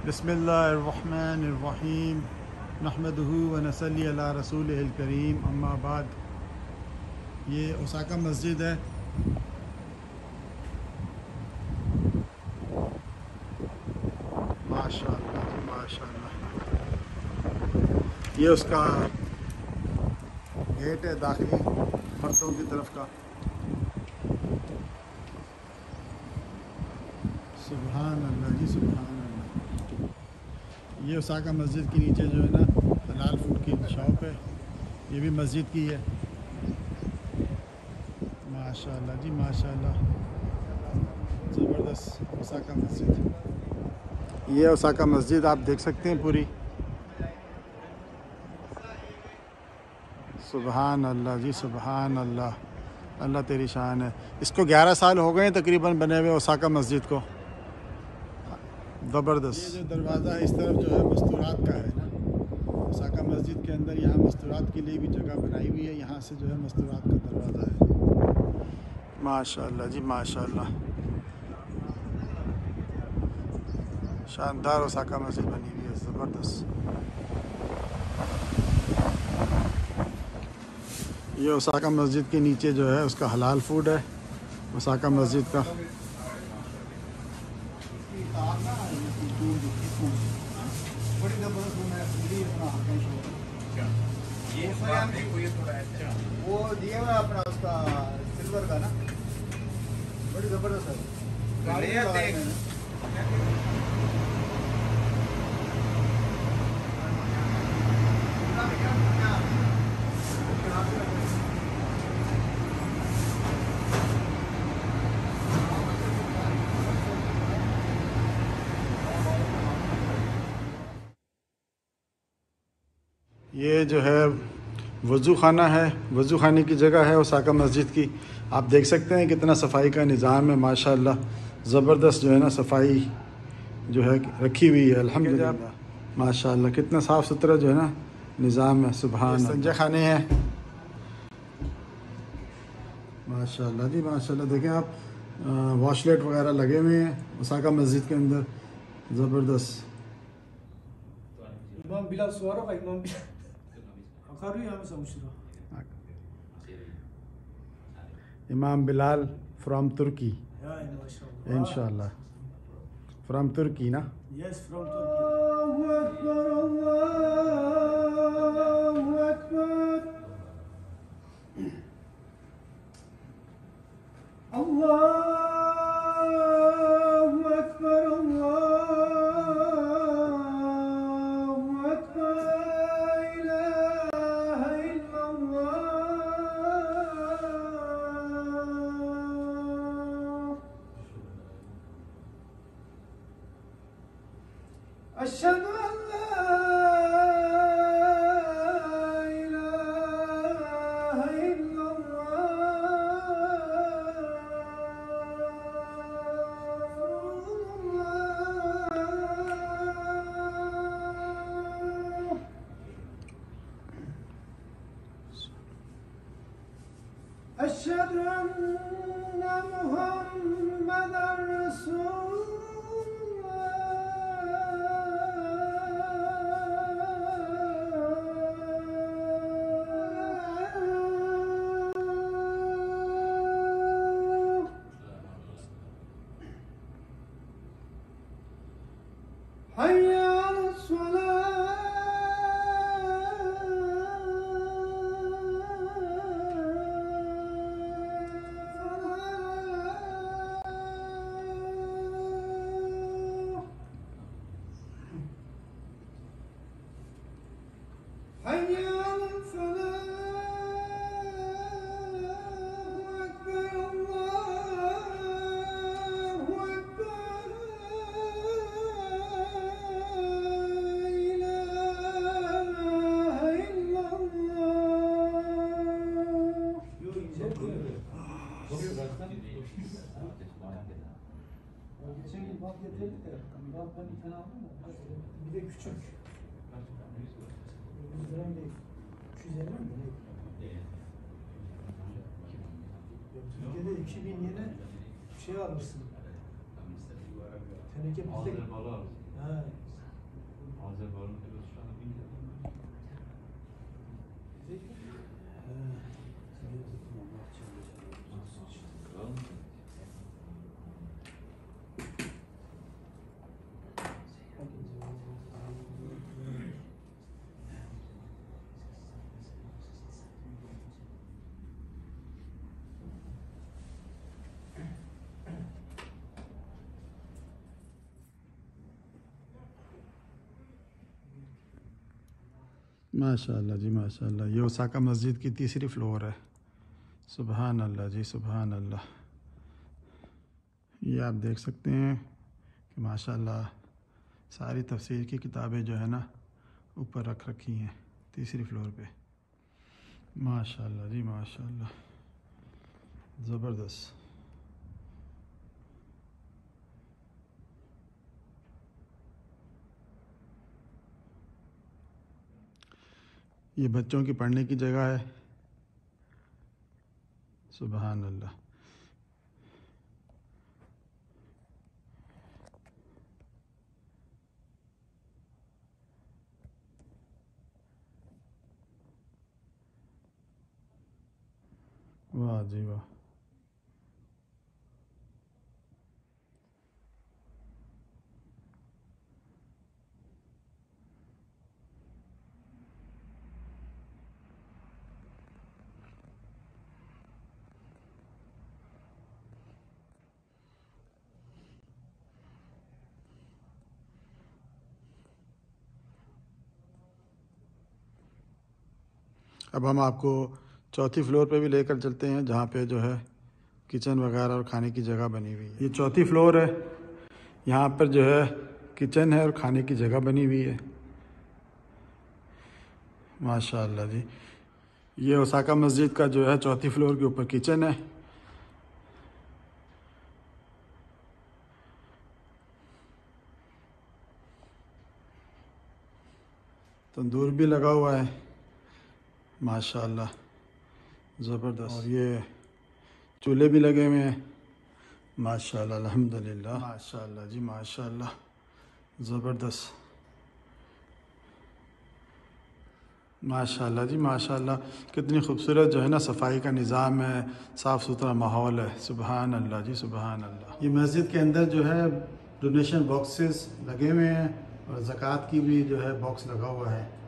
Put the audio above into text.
बिस्मिल्लाहिर्रहमानिर्रहीम नहमदुहु व नसल्ली अला रसूलिहिल करीम अम्मा बाद। ये ओसाका मस्जिद है। माशाअल्लाह जी माशाअल्लाह। ये उसका गेट है दाखिली मर्दों की तरफ का। सुभान अल्लाह जी सुभान अल्लाह। ये ओसाका मस्जिद के नीचे जो है ना हलाल फूड की शॉप है। ये भी मस्जिद की है। माशाअल्लाह जी माशाअल्लाह, ज़बरदस्त ओसाका मस्जिद। ये ओसाका मस्जिद आप देख सकते हैं पूरी। सुभान अल्लाह जी सुभान अल्लाह, अल्लाह तेरी शान है। इसको 11 साल हो गए तकरीबन बने हुए ओसाका मस्जिद को। ज़बरदस्त। ये जो दरवाज़ा है इस तरफ जो है मस्तूरात का है ना। ओसाका मस्जिद के अंदर यहाँ मस्तूरात के लिए भी जगह बनाई हुई है। यहाँ से जो है मस्तूरात का दरवाज़ा है। माशाअल्लाह जी माशाअल्लाह, शानदार ओसाका मस्जिद बनी हुई है, ज़बरदस्त। ये ओसाका मस्जिद के नीचे जो है उसका हलाल फूड है ओसाका मस्जिद का। वो दिया हुआ अपना उसका सिल्वर का ना, बड़ी जबरदस्त है। गाड़ी में लगाया मैंने। ये जो है वज़ू खाना है, वज़ू खाने की जगह है ओसाका मस्जिद की। आप देख सकते हैं कितना सफाई का निज़ाम है माशाअल्लाह। ज़बरदस्त जो है ना सफाई जो है रखी हुई है अल्हम्दुलिल्लाह माशाअल्लाह। कितना साफ़ सुथरा जो है ना निज़ाम है। सुभान अल्लाह। संजय खाने हैं माशाअल्लाह जी माशाअल्लाह। देखें आप वॉशलेट वगैरह लगे हुए हैं ओसाका मस्जिद के अंदर, ज़बरदस्त। İmam Bilal Suara var, İmam Bilal. Akarıyor ya mesela uçuyor. इमाम Bilal from Turki Yani maşallah. इंशाल्लाह, फ्रॉम तुर्की ना। Yes, from Turkey. Allahu Ekber, Allahu Ekber. Allahu Ekber, Allahu Ekber. La ilahe illallah. أشهد أن لا إله إلا الله. أشهد أن محمدا رسول الله. حي على الصلاة. حي على الفلاح. أكبر الله أكبر. لا إله إلا الله. Geçen gün bak getirdik de, bak ben bir tane aldım da, bir de küçük. 100 lira mı değil? 250 mi değil? Türkiye'de 2000 yene şey alırsın. Ağzı balı. Ha. Ağzı balı. माशाल्लाह जी माशाल्लाह। ये Osaka मस्जिद की तीसरी floor है। सुबहान अल्लाह जी सुबहान अल्लाह। ये आप देख सकते हैं कि माशाल्लाह सारी तफसीर की किताबें जो है ना ऊपर रख रखी हैं तीसरी फ्लोर पे। माशाल्लाह जी माशाल्लाह, ज़बरदस्त। ये बच्चों की पढ़ने की जगह है। सुबहान अल्लाह। वाह जी वाह। अब हम आपको चौथी फ्लोर पे भी लेकर चलते हैं जहाँ पे जो है किचन वगैरह और खाने की जगह बनी हुई है। ये चौथी फ्लोर है। यहाँ पर जो है किचन है और खाने की जगह बनी हुई है। माशाल्लाह जी। ये ओसाका मस्जिद का जो है चौथी फ्लोर के ऊपर किचन है। तंदूर भी लगा हुआ है माशाल्लाह, ज़बरदस्त। और ये चूल्हे भी लगे हुए हैं माशाल्लाह अल्हम्दुलिल्लाह। माशाल्लाह जी माशाल्लाह, ज़बरदस्त। माशाल्लाह जी माशाल्लाह, कितनी खूबसूरत जो है ना सफाई का निज़ाम है, साफ़ सुथरा माहौल है। सुबहान अल्लाह जी सुबहान अल्लाह। ये मस्जिद के अंदर जो है डोनेशन बॉक्सेस लगे हुए हैं और ज़कात की भी जो है बॉक्स लगा हुआ है।